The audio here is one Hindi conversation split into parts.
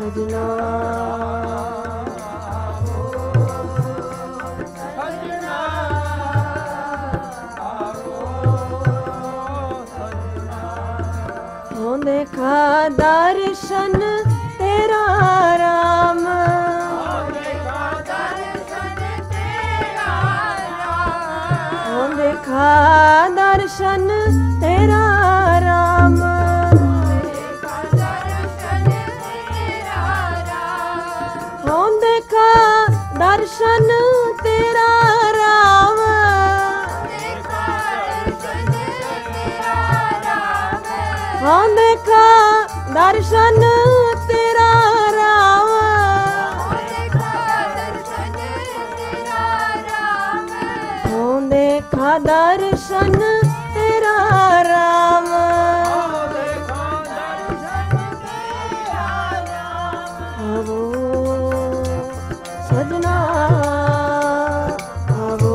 सजना हो देखा दर्शन तेरा राम हो देखा दर्शन तेरा राम हो देखा दर्शन तेरा राम हो देखा दर्शन तेरा राम हो देखा दर्शन तेरा राम आवो सजना आवो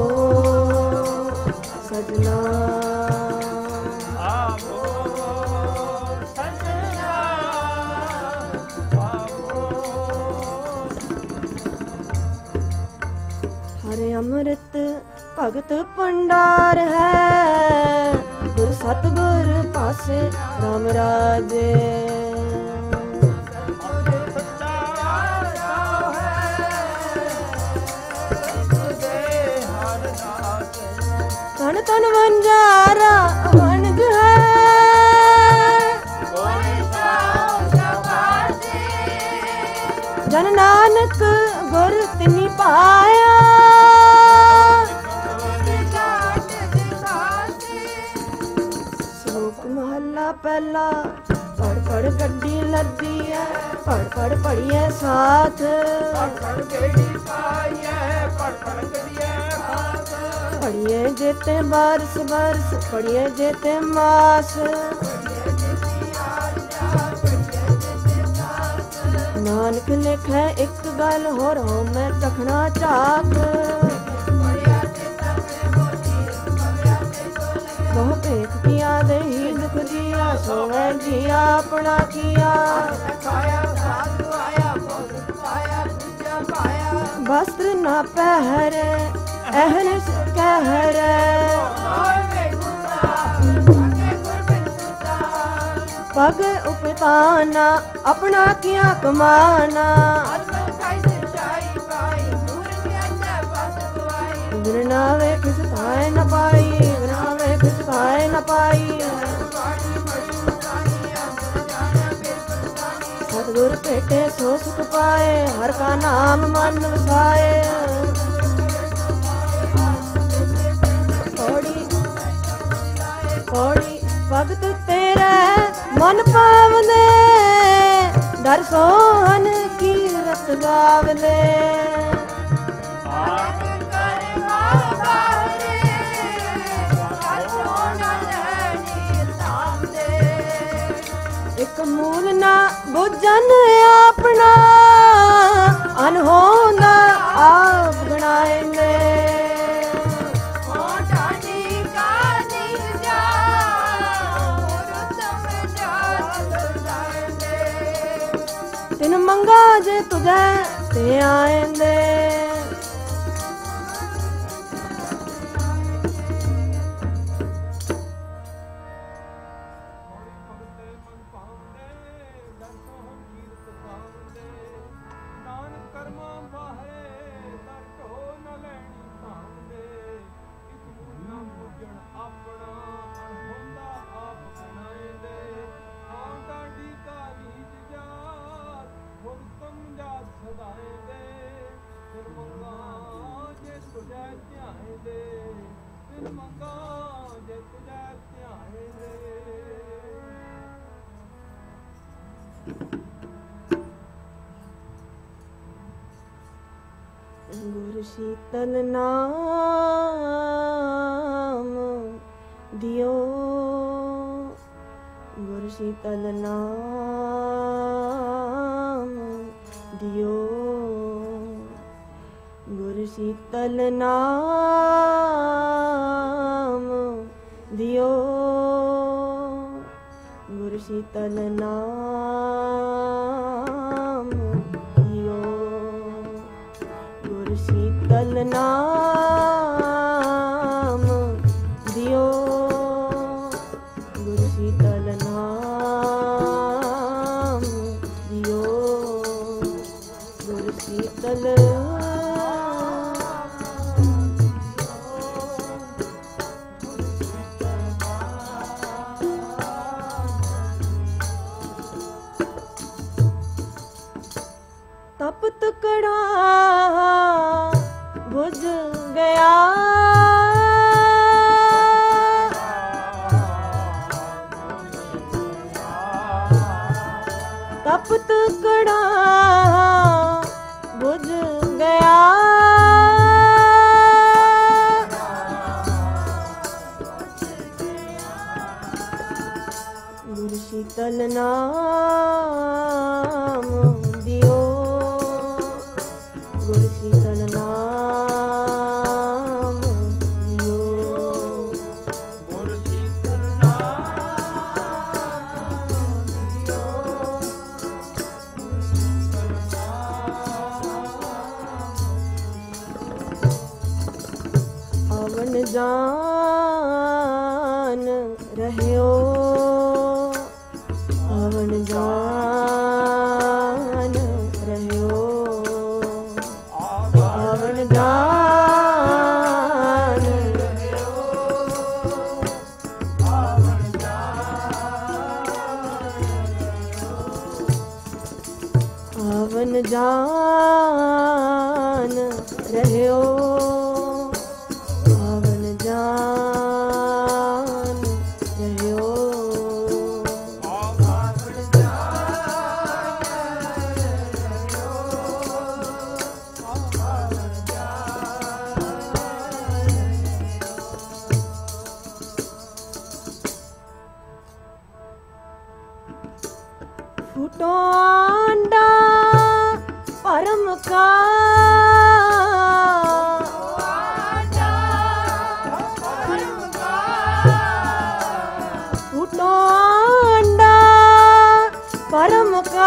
सजना हरे अमृत भगत भंडार है गुर सतगुर पासे राम राजे तन तन बंजारा वनग है जन नानक गुर तिनी पाया महला पहला पढ़ पढ़ गड्डी लदी है पढ़ पढ़ पढ़िए साथ पढ़िए जेते बरस बरस पढ़िए जेते मास नानक लिखे एक गल होर हो मैं चखना चाक बहु पेख किया दे ही दुख दिया सोवे जिया अपना किया वस्त्र ना पहरे अहरस कहरे पग उपताना अपना किया कमाना बिरनावे किस थाए न पाई बिरनावे किस थाए न पाई सतगुर पेटे सो सुख पाए हर का नाम मन वसाए पौड़ी पौड़ी भगत तेरे मन पावने दर सोहन की रत गावले एक मूल ना बुझन अपना अनहोंदा आप गणाएंगे तिन मंगा जे तुझे ते आएंगे गुरु शीतल नाम दियो गुरु शीतल नाम दियो गुरु शीतल नाम दियो गुरु शीतल नाम शीतल नाम दियो, गुरु शीतल नाम दियो, गुरु शीतल तपत कड़ा बुझ गया, तपत कड़ा बुझ गया, गुरु शीतल नाम दियो, गुरु शीतल नाम दियो, गुरु शीतल नाम दियो, अवन जान रह्यो, अवन जान रह्यो, अवन जान रह्यो, अवन जान रह्यो, अवन जान रह्यो, फूटो आंडा परम का, फूटो आंडा परम का,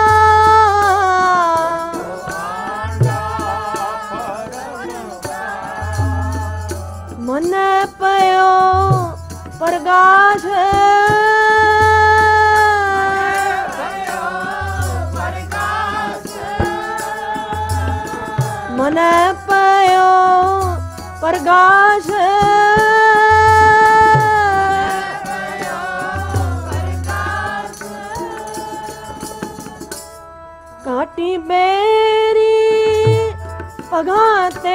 मन पयो प्रकाश, मन पयो प्रकाश, काटी बेरी पगाते,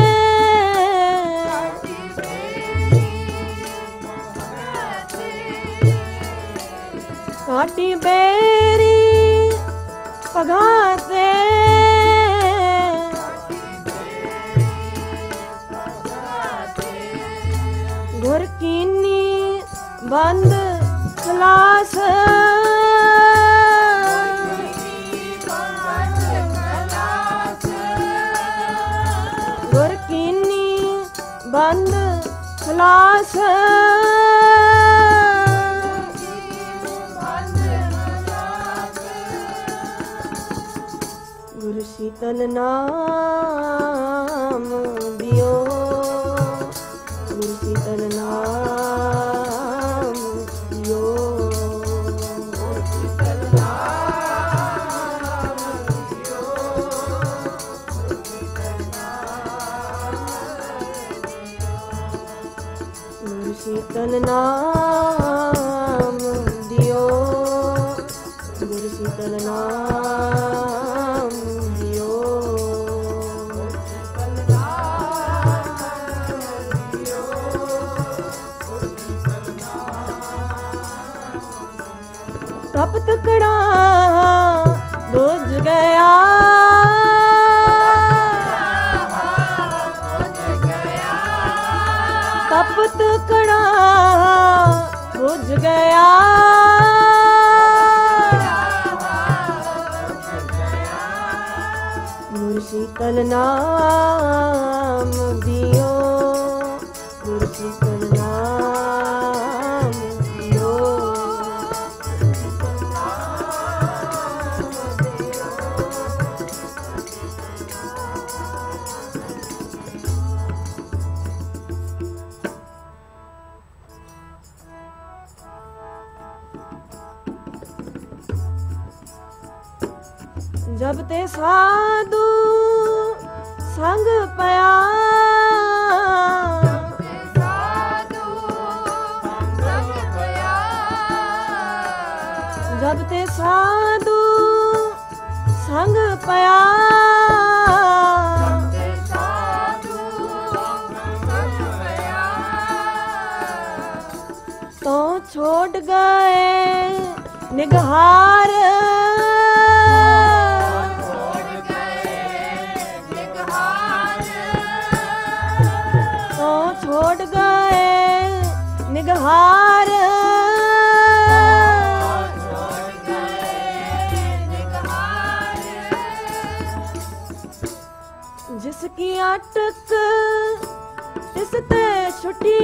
काटी बेरी पगाते, घुर कीनी बंद क्लास, घुर कीनी बंद क्लास, गुरु शीतल नाम दियो, गुरु शीतल नाम दियो, गुरु शीतल नाम दियो, गुरु शीतल नाम दियो, गुरु शीतल नाम दियो, तपत कड़ा बुझ गया, तपत कड़ा बुझ गया, गुरु शीतल नाम दियो, गुरु शीतल नाम दियो, जब ते साधु संग पया, जब ते साधु संग पया, तो छोड़ गए निगहार, तो छोड़ गए निगहार, जिसकी अटक तिसते छुटी,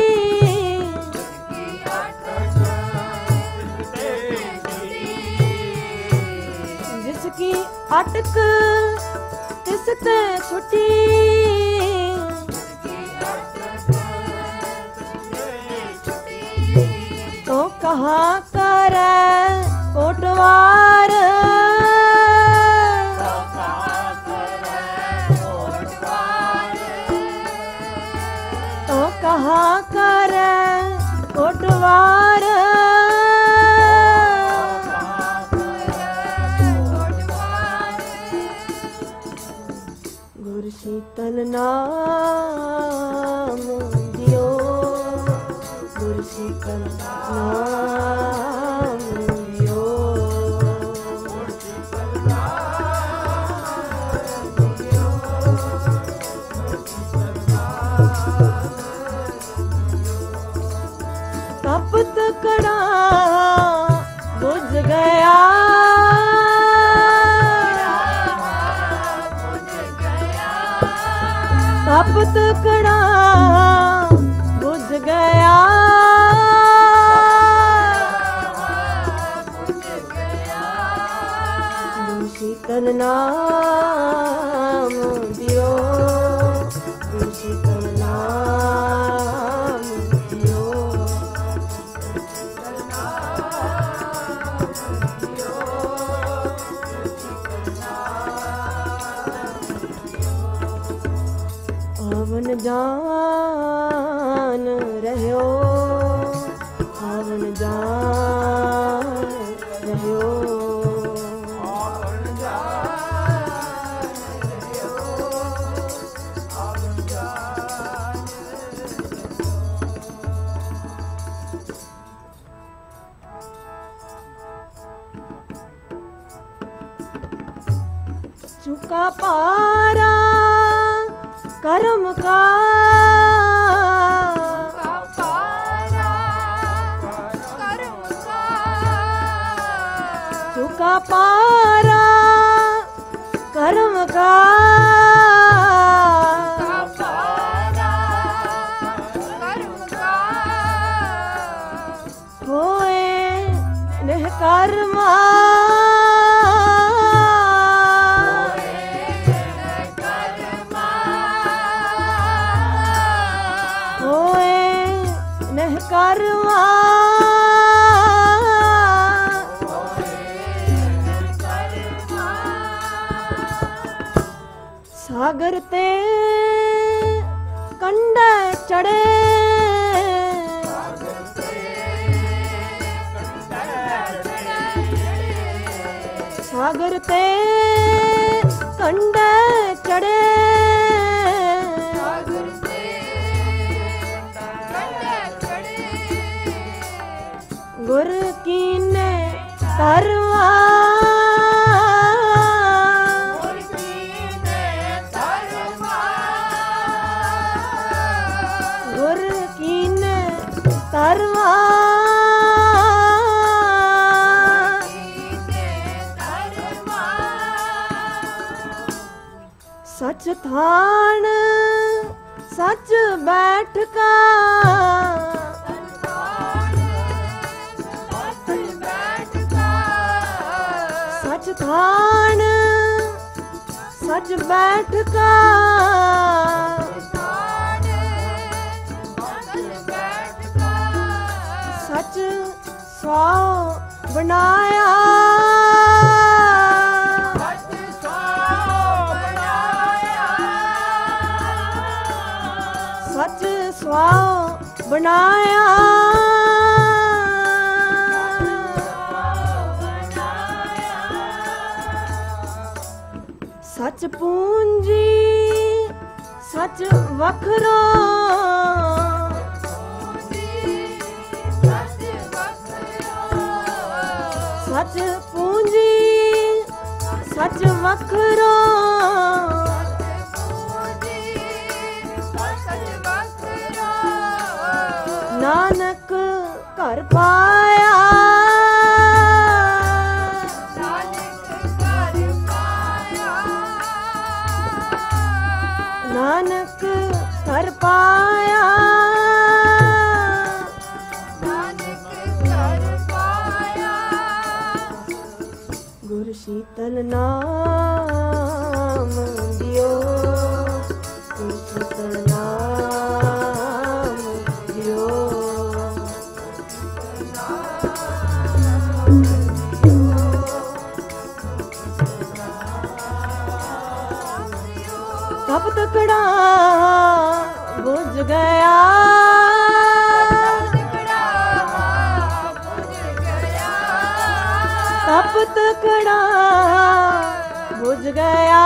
जिसकी अटक तिसते छुटी, तो कहाँ करे कोटवार, तो कहाँ करे कोटवार, गुर शीतल नाम दियो, गुर शीतल नाम दियो, तपत कड़ा बुझ गया, तपत कड़ा बुझ गया, गुर शीतल नाम दियो, गुर शीतल नाम दियो, आवन जान रह्यो, आवन जान रह्यो, चुका पारा कर्म का, चुका पारा कर्म का, होए नह कर्मा, कर्मा, सागर ते कंडे चढ़े, सागर ते कंडे चढ़े, गुर कीने तरवा, गुर कीने तरवा, सच थान सच बैठ का, सच थान सच बैठ का, सच सौ बनाया, बनाया सच पूंजी सच वखरा सच पूंजी सच वखरा नानक घर पाया नानक घर पाया गुर शीतल नाम दियो गुर शीतल नाम दियो तप तकड़ा बुझ गया तप तकड़ा बुझ गया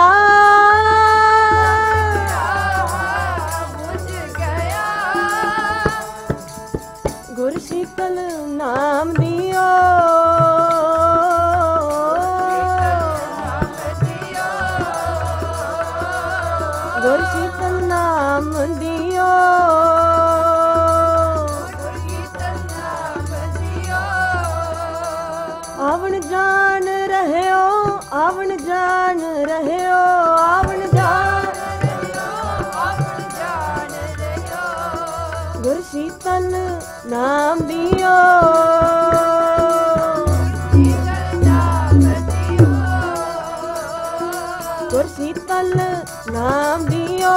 गुर शीतल नाम दियो गुर शीतल नाम दियो आवन जान रहे हो आवन जान रहे हो आवन जान गुर शीतल नाम दियो गुर शीतल नाम दियो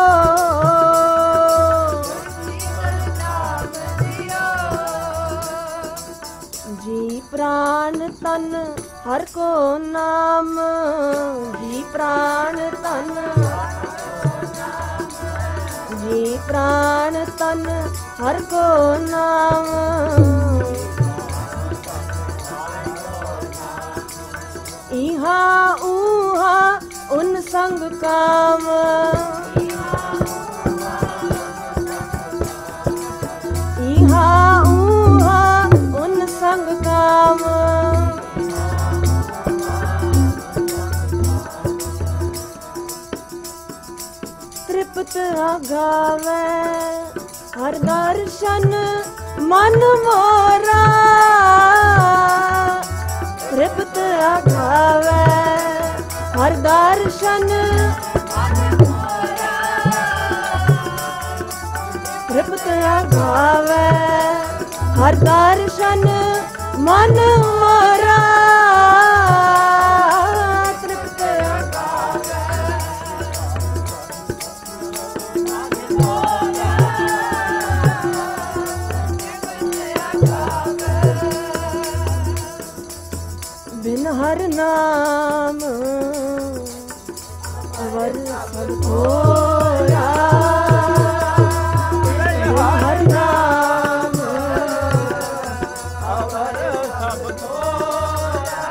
जी प्राण तन हर को नाम जी प्राण तन जी प्राण तन हर को नाम इहा ऊहा उन संग काम इहा ऊहा उन संग काम तृप्त आगावे हर दर्शन मन मोरा तृप्त आगावे हर दर्शन तृप्त आगावे हर दर्शन मन मोरा तृप्त बिन हर नाम अवर सब थोरा बिन हर नाम अवर सब थोरा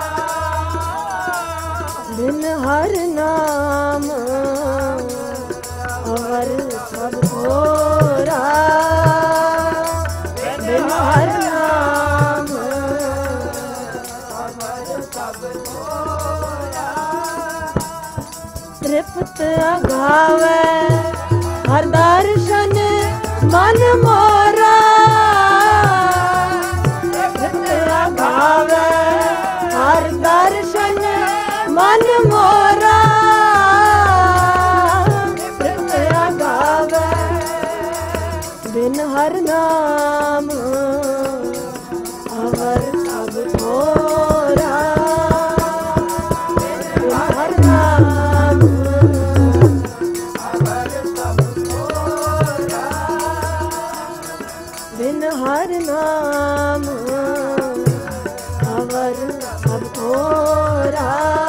बिन हर नाम अवर सब थोरा बिन हर नाम तृप्त आगावे हर दर्शन मन मोरा तृप्त आगावे हर दर्शन मन मोरा तृप्त आगावे बिन हर नाम अवर सब थोरा बिन हर नाम बिन हर नाम अवर सब थोरा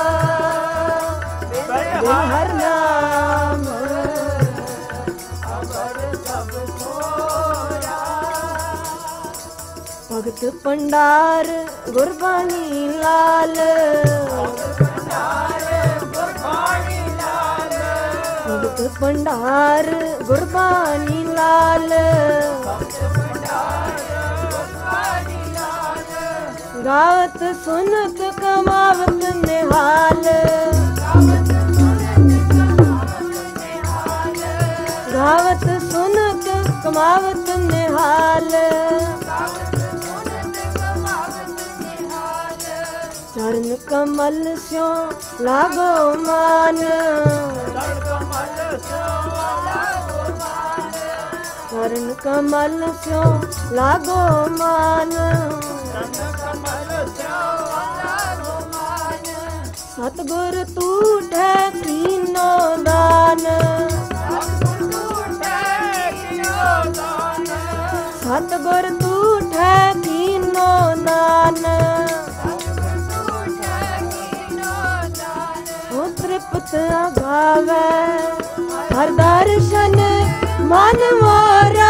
बिन हर नाम अवर सब थोरा अमृत भंडार गुरबाणी लाल, अमृत भंडार गुरबाणी लाल, गावत सुनत कमावत निहाल, गावत सुनत कमावत निहाल, चरण कमल स्यों लागो मान, चरण कमल स्यों लागो मान, सतगुर तूठे कीनो दान, सतगुर तूठे कीनो दान, ओ तृप्त गावे हर दर्शन मन मोरा,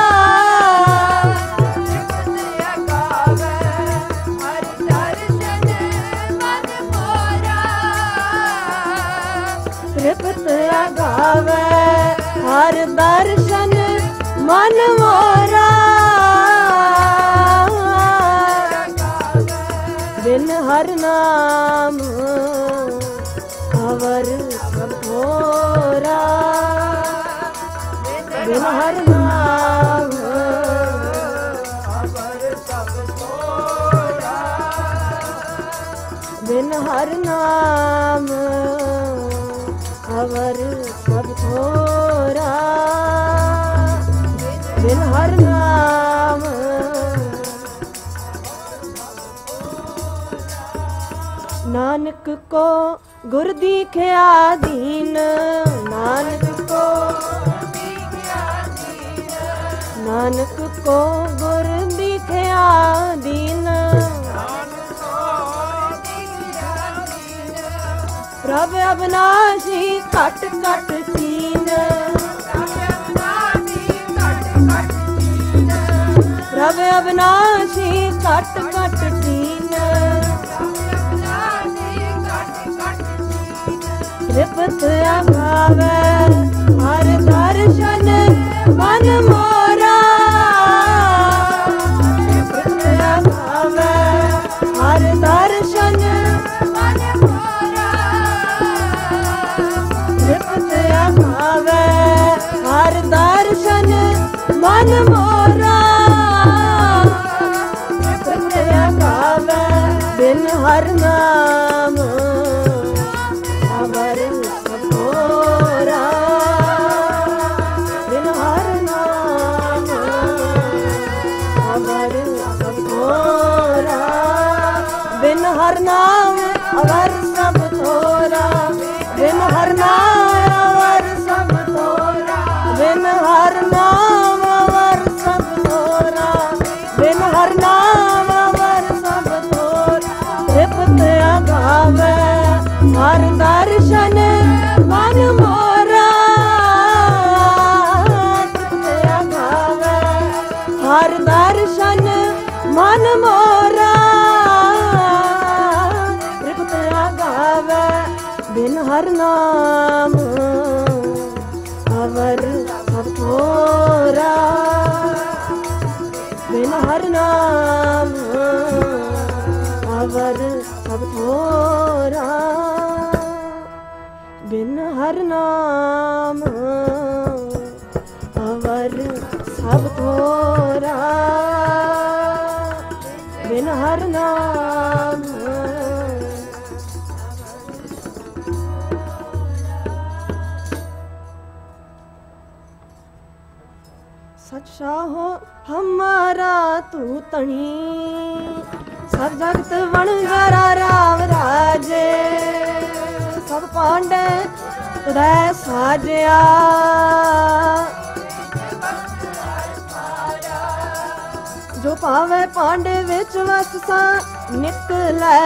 तृप्त गावे हर दर्शन मन मोरा, बिन हर नाम अवर सब थोरा, बिन हर नाम अवर सब थोरा, बिन हर नाम अवर सब थोरा, बिन हर नाम। नानक को गुर दीख्या दीन, नानक को, नानक को गुर दीख्या दीन, प्रभ अविनाशी कट कट चीन, प्रभ अविनाशी कट कट चीन, तृप्त अभावे हर दर्शन मन मोरा, तृप्त अभावे हर दर्शन मन मोरा, तृप्त अभावे हर दर्शन मन मोरा, तृप्त अभावे बिन हर नाम अवर सब थोरा, बिन हर नाम अवर सब थोरा, बिन हर नाम अवर सब थोरा, बिन हर नाम अवर सब थोरा, बिन हर नाम अवर सब थोरा, बिन हर नाम अवर सब थोरा, तृप्त अभावे हर दर्शन मन मोरा, तृप्त अभावे हर दर्शन मन मोरा, तृप्त अभावे बिन हर नाम अवर सब थोरा, बिन हर नाम अवर सब थोरा, बिन हर नाम अवर सब थोरा, बिन हर नाम। सच्चा हो हमारा तू तणी, सब जगत वणगरा राम राजे, सब पांडे तुदै साजया, जो पावे पांडे विच वससा निकलै,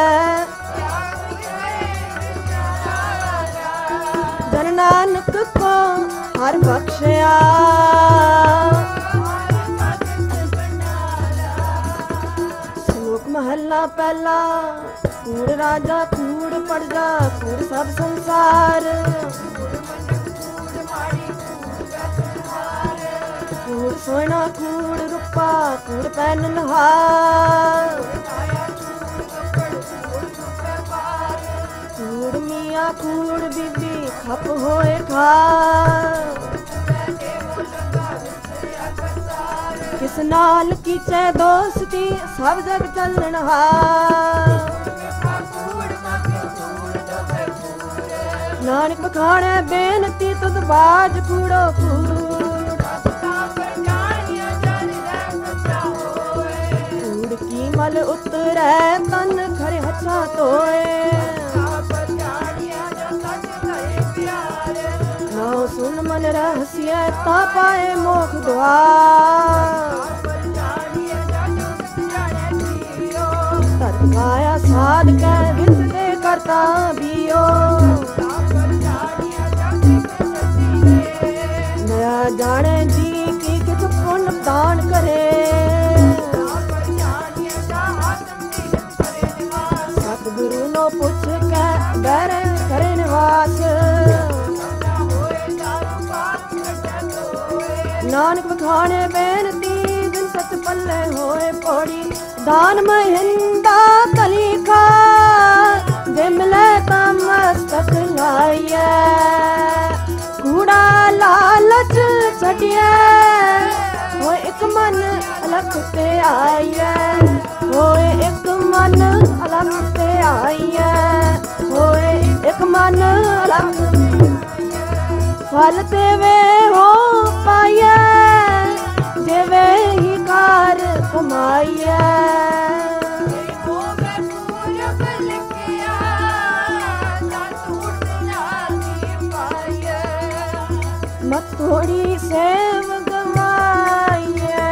जन नानक को हर बख्शया, पहला कूड़ राजा कूड़ प्रजा कूड़ सब संसार कूड़ सोना कूड़ रूपा कूड़ पहनहार कूड़ मियाँ कूड़ बीबी खप होए खा किस नाल कीचे दोस्ती सब जग चलनहार नानक बखाने बेनती तुद बाज कूड़ो कूड़ कूड़ की मल उतरे तन खरे हथा तोए नाउ सुन मन रहस्य ता पाए मोख द्वार तरकाया साध के विद दे करता बियो नया जाने जी की किस पुण्य दान करे सतगुरु नो पुछ के डरे करे निवास नानक बखाने बेनती बिन सत पल्ले होए पौड़ी दान महिंदा कलिका बिमले तमस्तक लाइए कूड़ा लालच छटिए हो एक मन अलख ते आइए होए एक मन अलख ते आइए होए एक मन अलख फल तेवे हो पाइए जेवे ही कार कमाइए मत थोड़ी सेव गवाइए